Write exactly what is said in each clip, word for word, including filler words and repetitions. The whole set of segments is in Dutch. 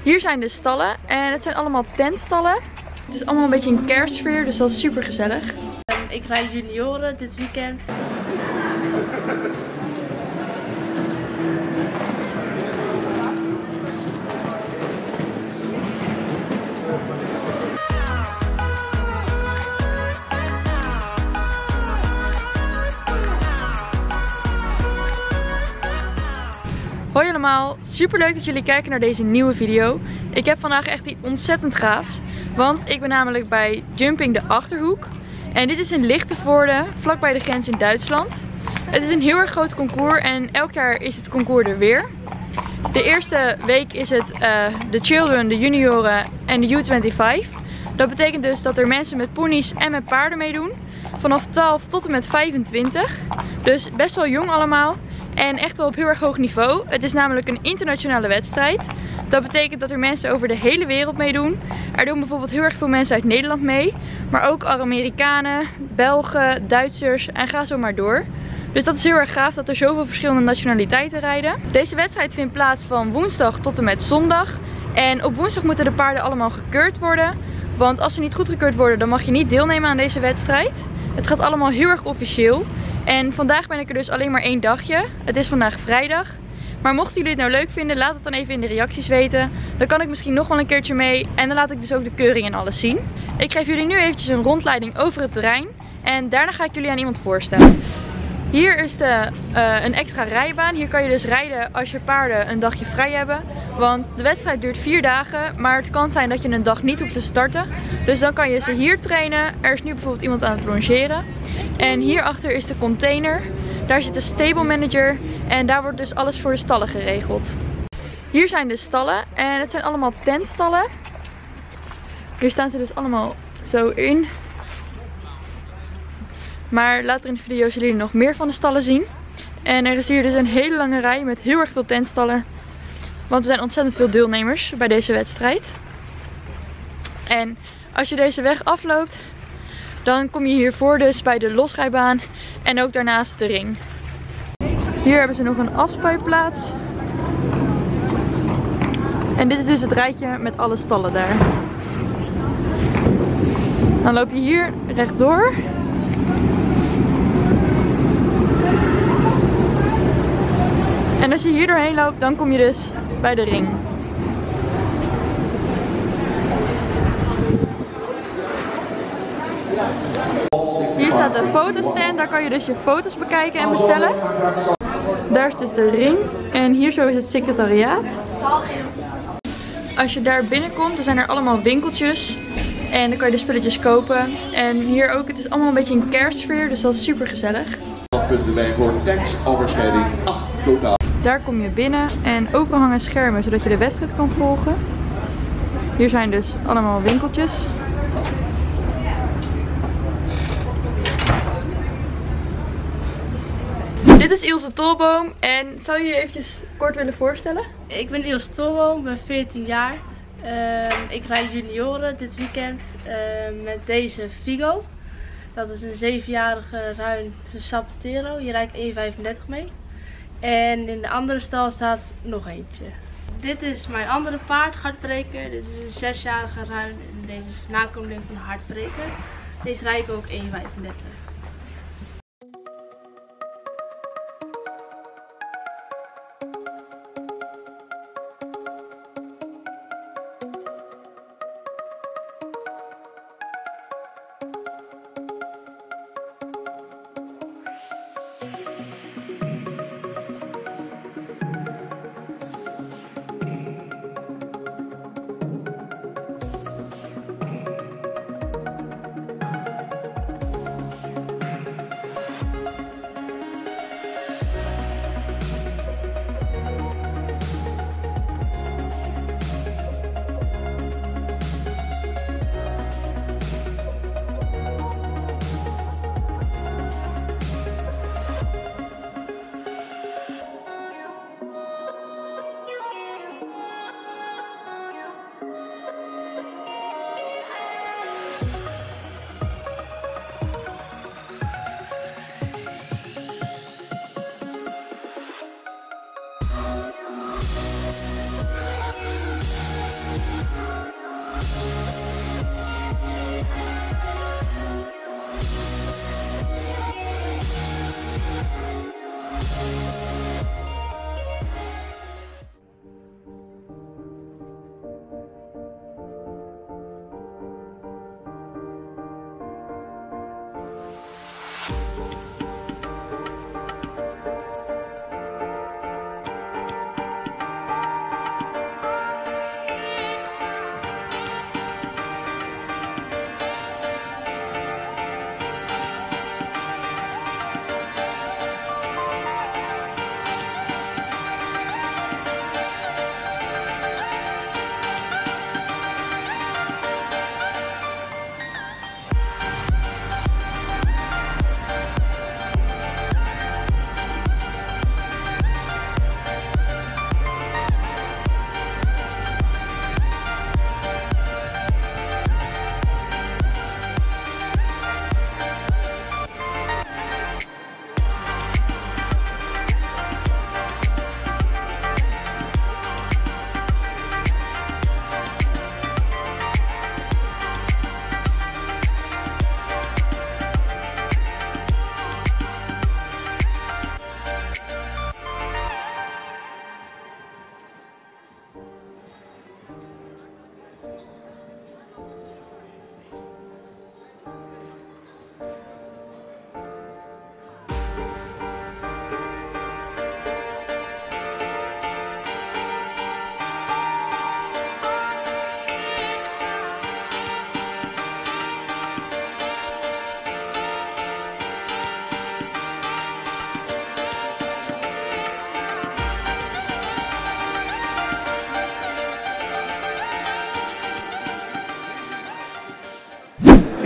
Hier zijn de stallen en het zijn allemaal tentstallen. Het is allemaal een beetje een kerstsfeer, dus dat is super gezellig. Ik rijd junioren dit weekend. Hoi allemaal, super leuk dat jullie kijken naar deze nieuwe video. Ik heb vandaag echt iets ontzettend gaafs, want ik ben namelijk bij Jumping de Achterhoek. En dit is in Lichtenvoorde, vlakbij de grens in Duitsland. Het is een heel erg groot concours en elk jaar is het concours er weer. De eerste week is het uh, de children, de junioren en de U vijfentwintig. Dat betekent dus dat er mensen met ponies en met paarden meedoen. Vanaf twaalf tot en met vijfentwintig. Dus best wel jong allemaal. En echt wel op heel erg hoog niveau. Het is namelijk een internationale wedstrijd. Dat betekent dat er mensen over de hele wereld meedoen. Er doen bijvoorbeeld heel erg veel mensen uit Nederland mee. Maar ook Amerikanen, Belgen, Duitsers en ga zo maar door. Dus dat is heel erg gaaf dat er zoveel verschillende nationaliteiten rijden. Deze wedstrijd vindt plaats van woensdag tot en met zondag. En op woensdag moeten de paarden allemaal gekeurd worden. Want als ze niet goedgekeurd worden, dan mag je niet deelnemen aan deze wedstrijd. Het gaat allemaal heel erg officieel. En vandaag ben ik er dus alleen maar één dagje. Het is vandaag vrijdag. Maar mochten jullie het nou leuk vinden, laat het dan even in de reacties weten. Dan kan ik misschien nog wel een keertje mee. En dan laat ik dus ook de keuring en alles zien. Ik geef jullie nu eventjes een rondleiding over het terrein. En daarna ga ik jullie aan iemand voorstellen. Hier is de, uh, een extra rijbaan. Hier kan je dus rijden als je paarden een dagje vrij hebben. Want de wedstrijd duurt vier dagen. Maar het kan zijn dat je een dag niet hoeft te starten. Dus dan kan je ze hier trainen. Er is nu bijvoorbeeld iemand aan het longeren. En hierachter is de container. Daar zit de stable manager. En daar wordt dus alles voor de stallen geregeld. Hier zijn de stallen. En het zijn allemaal tentstallen. Hier staan ze dus allemaal zo in. Maar later in de video zullen jullie nog meer van de stallen zien. En er is hier dus een hele lange rij met heel erg veel tentstallen. Want er zijn ontzettend veel deelnemers bij deze wedstrijd. En als je deze weg afloopt, dan kom je hiervoor dus bij de losrijbaan en ook daarnaast de ring. Hier hebben ze nog een afspuitplaats. En dit is dus het rijtje met alle stallen daar. Dan loop je hier rechtdoor. En als je hier doorheen loopt, dan kom je dus bij de ring. Hier staat de fotostand, daar kan je dus je foto's bekijken en bestellen. Daar is dus de ring en hier zo is het secretariaat. Als je daar binnenkomt, dan zijn er allemaal winkeltjes. En dan kan je de spulletjes kopen. En hier ook, het is allemaal een beetje een kerstsfeer, dus dat is super gezellig. Punten bij voor tekstoverschrijding acht totaal. Daar kom je binnen en overal hangen schermen zodat je de wedstrijd kan volgen. Hier zijn dus allemaal winkeltjes. Dit is Ilse Tolboom en zou je je eventjes kort willen voorstellen? Ik ben Ilse Tolboom, ik ben veertien jaar. Uh, ik rijd junioren dit weekend uh, met deze Figo. Dat is een zevenjarige ruin Sapatero. Hier rijd ik één vijfendertig mee. En in de andere stal staat nog eentje. Dit is mijn andere paard, Hartbreker. Dit is een zesjarige ruin en deze is nakomeling van Hartbreker. Deze rijd ik ook één vijfendertig.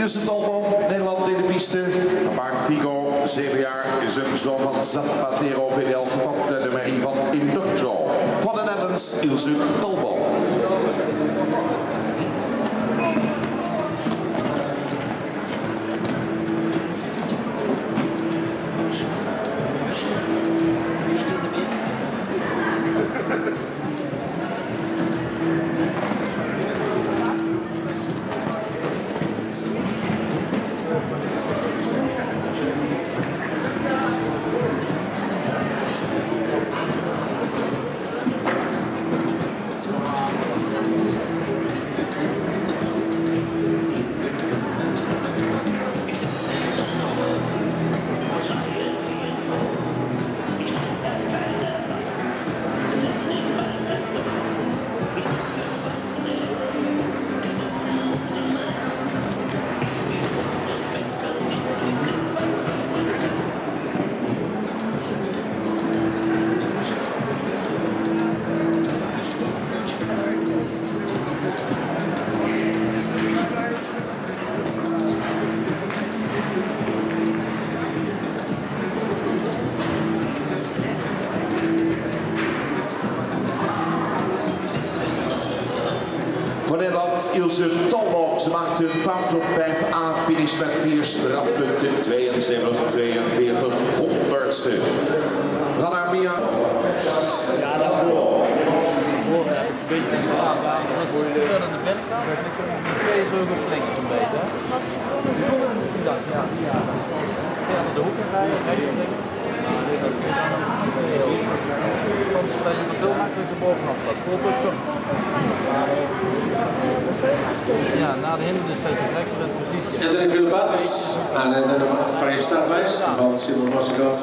Ilse Talboom, Nederland in de piste. Paard Figo, zeven jaar, is een zoon van Zapatero V D L, gevat de merrie van Inductro. Van de Netherlands, Ilse Talboom. Voor Nederland, Ilse Talboom. Ze maakt een fout op vijf A, finish met vier strafpunten, tweeënzeventig tweeënveertig, honderdste. Dan naar Mia. Ja, daarvoor. Daarvoor heb ik een beetje van de straat bij. Dan word je aan de binnenkant en dan kunnen we twee zulke slingers een beetje. Ja, ja. Ja, naar de hoek in rijden, rechts. Nou, dit dat kun je dan soms dat je er veel makkelijker bovenaf staat. Voorbeeld zo. Ja, na de hindernis steeds je rechts bent precies. Anthony Philippat aan de nummer acht van je startlijst. Van Simon Rossigov.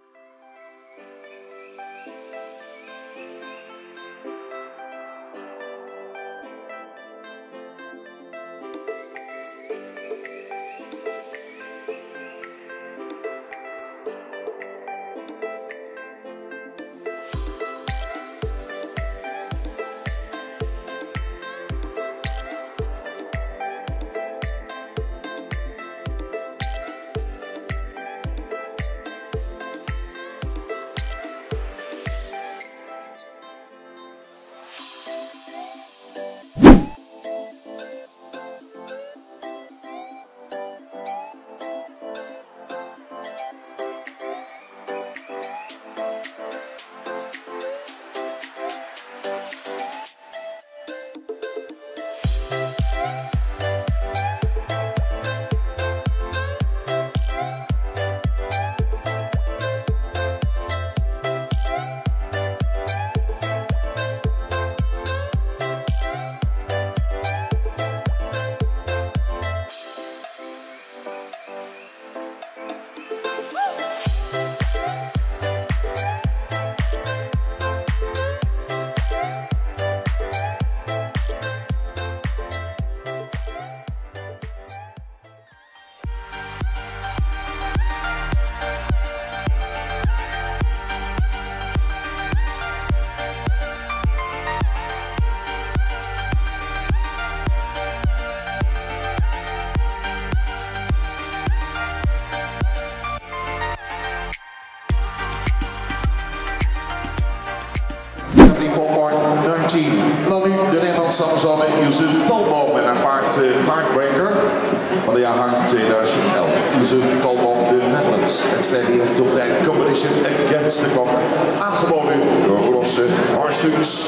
Dan nu de Nederlandse Amazone Ilse Talboom met haar paard uh, Heartbreaker van de jaargang tweeduizend elf. Ilse Talboom, de Netherlands. Wedstrijd die heeft op tijd Competition Against the Clock aangeboden door Rosse Horstux.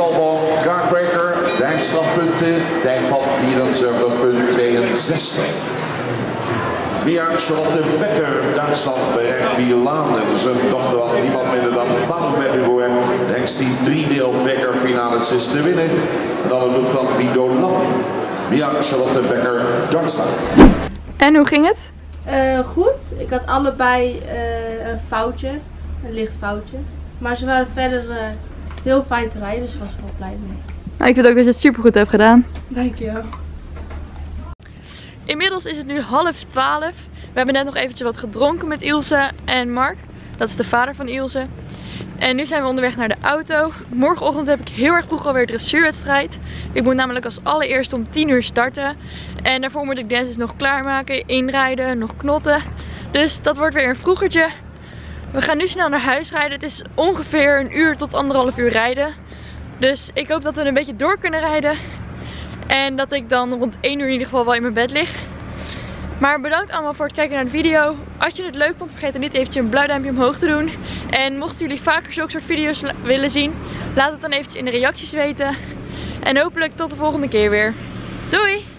Talboom, Guardbreaker, vijf strafpunten, tijd van vierenzeventig komma tweeënzestig. Via Charlotte Becker, Duitsland bereikt Milaan en zijn dochter van niemand minder dan Barbara Dubois. Denkt die drie-deel Becker finales is te winnen. En dan het doet van Bido Lam. Via Charlotte Becker, Duitsland. En hoe ging het? Uh, goed, ik had allebei uh, een foutje, een licht foutje. Maar ze waren verder uh, heel fijn te rijden, dus ik was er wel blij mee. Nou, ik vind ook dat je het super goed hebt gedaan. Dankjewel. Inmiddels is het nu half twaalf. We hebben net nog eventjes wat gedronken met Ilse en Mark. Dat is de vader van Ilse. En nu zijn we onderweg naar de auto. Morgenochtend heb ik heel erg vroeg alweer dressuurwedstrijd. Ik moet namelijk als allereerste om tien uur starten. En daarvoor moet ik dances nog klaarmaken, inrijden, nog knotten. Dus dat wordt weer een vroegertje. We gaan nu snel naar huis rijden. Het is ongeveer een uur tot anderhalf uur rijden. Dus ik hoop dat we een beetje door kunnen rijden. En dat ik dan rond één uur in ieder geval wel in mijn bed lig. Maar bedankt allemaal voor het kijken naar de video. Als je het leuk vond, vergeet dan niet eventjes een blauw duimpje omhoog te doen. En mochten jullie vaker zulke soort video's willen zien, laat het dan eventjes in de reacties weten. En hopelijk tot de volgende keer weer. Doei!